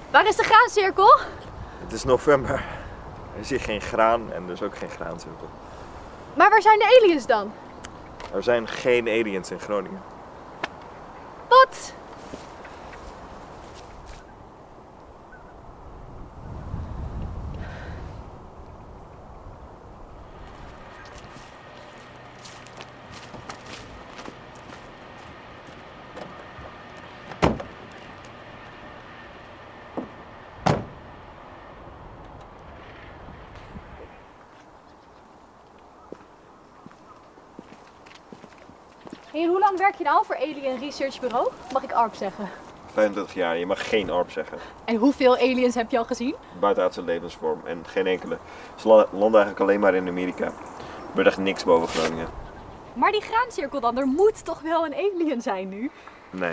Waar is de graancirkel? Het is november. Er is hier geen graan en dus ook geen graancirkel. Maar waar zijn de aliens dan? Er zijn geen aliens in Groningen. Wat? En hoe lang werk je nou voor Alien Research Bureau? Mag ik ARP zeggen? 25 jaar, je mag geen ARP zeggen. En hoeveel aliens heb je al gezien? Buitenaardse levensvorm en geen enkele. Ze landen eigenlijk alleen maar in Amerika. Er gebeurt echt niks boven Groningen. Maar die graancirkel dan, er moet toch wel een alien zijn nu? Nee.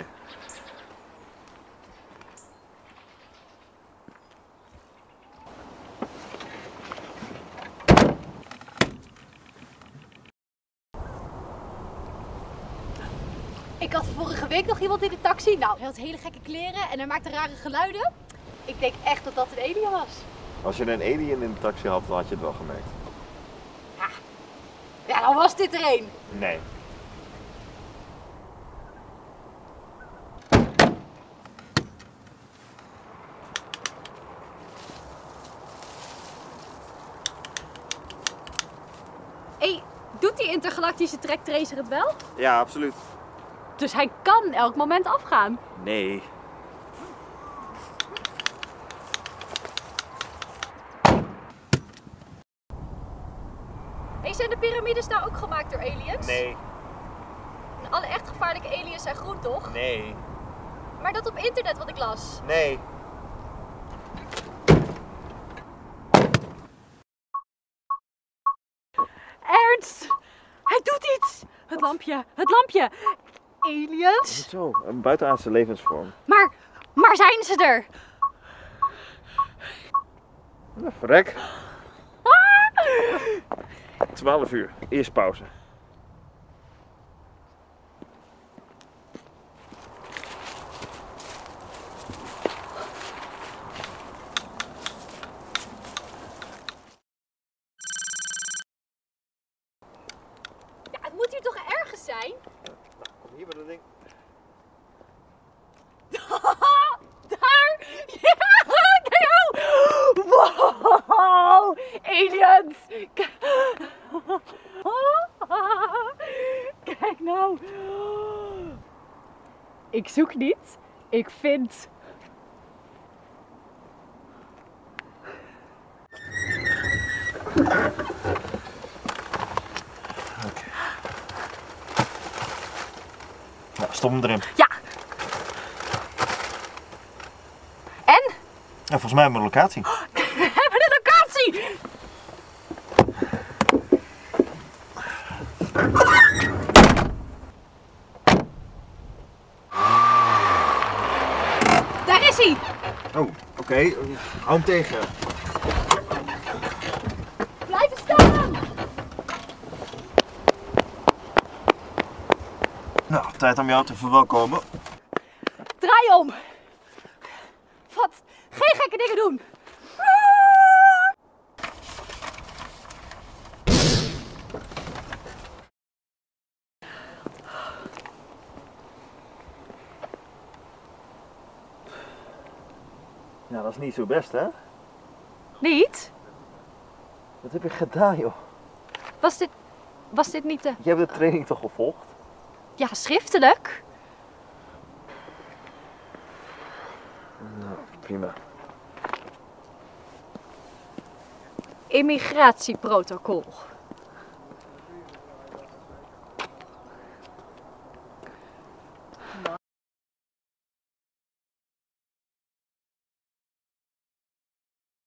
Ik had vorige week nog iemand in de taxi. Nou, hij had hele gekke kleren en hij maakte rare geluiden. Ik denk echt dat dat een alien was. Als je een alien in de taxi had, dan had je het wel gemerkt. Ja, dan was dit er een. Nee. Hey, doet die intergalactische trektracer het wel? Ja, absoluut. Dus hij kan elk moment afgaan. Nee. Hey, zijn de piramides nou ook gemaakt door aliens? Nee. En alle echt gevaarlijke aliens zijn groen, toch? Nee. Maar dat op internet wat ik las. Nee. Ernst! Hij doet iets! Het lampje, het lampje! Aliens? Zo, een buitenaardse levensvorm. Maar zijn ze er? Nou, verrek. 12 uur. Eerst pauze. Ja, het moet hier toch ergens zijn? Kom hier bij dat ding. Daar! Ja, kijk nou! Wow! Aliens! Kijk nou! Ik zoek niet, ik vind. Ja, stop hem erin. Ja! En? Ja, volgens mij hebben we een locatie. We hebben de locatie! Daar is hij! Oh, oké. Hou hem tegen. Blijven staan! Nou, tijd om jou te verwelkomen. Draai om! Wat? Geen gekke dingen doen! Ja, dat is niet zo best, hè? Niet? Wat heb je gedaan, joh? Was dit niet de... Je hebt de training toch gevolgd? Ja, schriftelijk? Nou, prima. Immigratieprotocol.